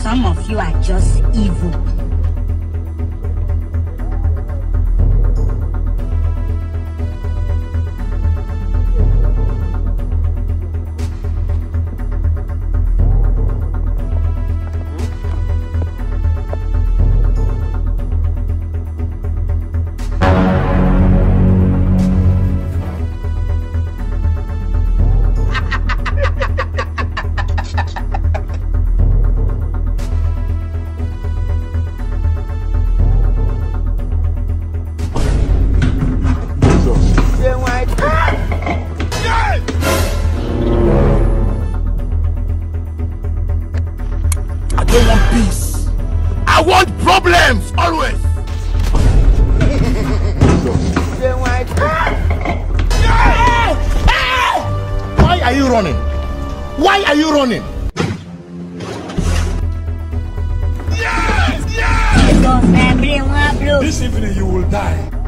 Some of you are just evil. I don't want peace. I want problems always. Why are you running? Why are you running? Yes! Yes! This evening you will die.